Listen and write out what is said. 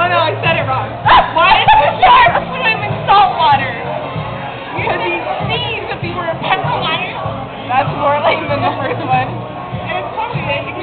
no, I said it wrong. Why does the shark swim in salt water? Because he'd sneeze if he were in pepper water. That's more lame than the first one. And it's probably